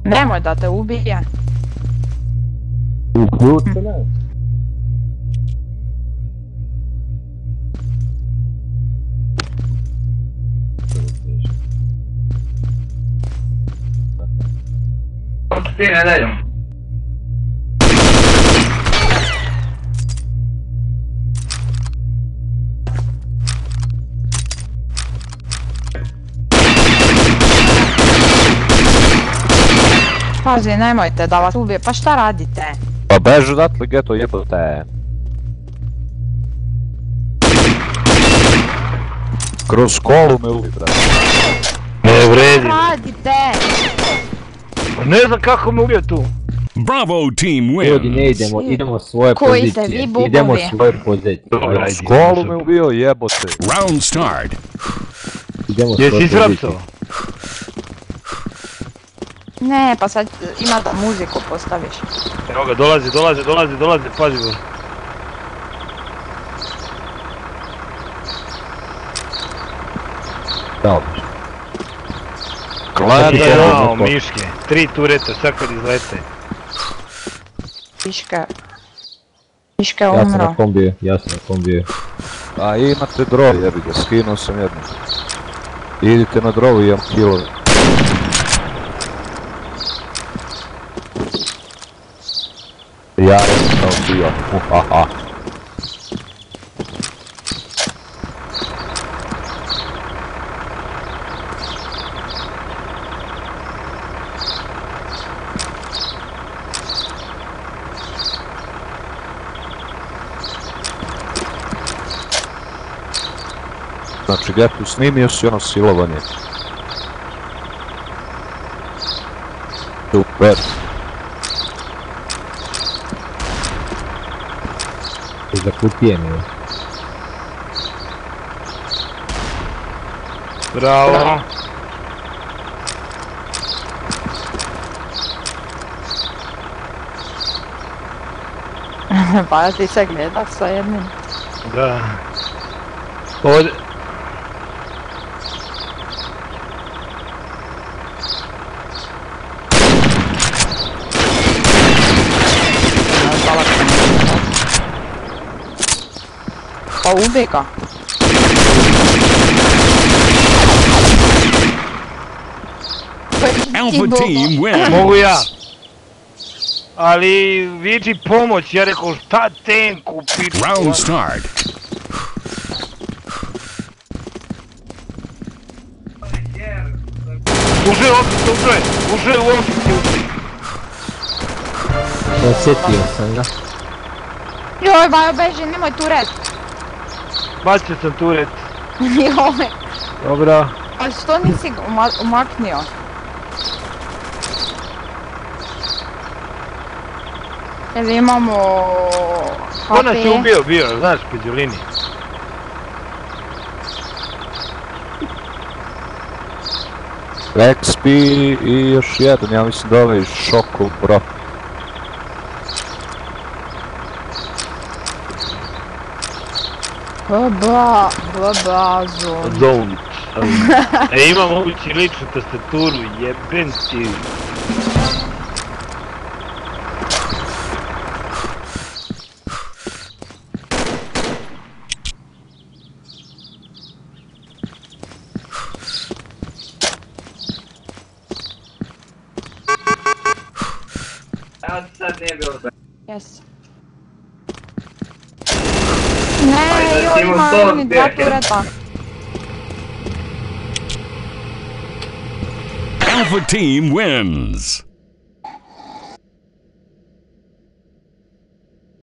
Nemoj da te ubije. Uključite ne. Ti ne daju. Pazi, nemojte da vas ubije, pa šta radite? Pa beži odatle, geto, jebote. Kroz školu me ubi, brate. Ne vredi. Šta radite? Ne znam kako me ubio tu. Bravo team Ljudi ne wins. idemo svoje Koji ste pozicije. vi bubovi? Idemo svoje pozicije. Dobra, Kroz školu me ubio, jebote. Round start. Idemo svoje Jesi pozicije. izrapsao? Ne, pa sad ima da muziku postaviš. Evo ga, dolazi, pazi go. Dobro. Gledaj, Jao, miške. 3 tureta, sad kad izlete. Piška Ja sam umro. na kombiju, a imate drov, jebi ga, skinuo sam jednu. Idite na drovu, imam kilo. Ja sam bio, uhaha. Znači, Getu, snimio si ono silovanje. Super. Za kutije mi je. Bravo. Pa ti se gleda sa jednim. Da. Ovdje. Pa ubij ga. Alpha team wins. Mogu ja. Ali viči pomoć, ja rekao šta tenku piču. Round start. Ušao je u ofis. Osjetio sam ga. Joj, Bajo, beži, nemoj turet. Bacio sam turet. Joj, Dobro. a što nisi ga umaknio? Jer imamo... Ko nas je HP. ubio bio, znaš, Peđolini? XP i još jedan, ja mislim da ovaj šokov bro. Zone. Don't. Imam mogući ličnu tastaturu, jebem ti. Sad nije bilo da. Yes. Ne, joj, ima oni dva tureta. Alpha team wins.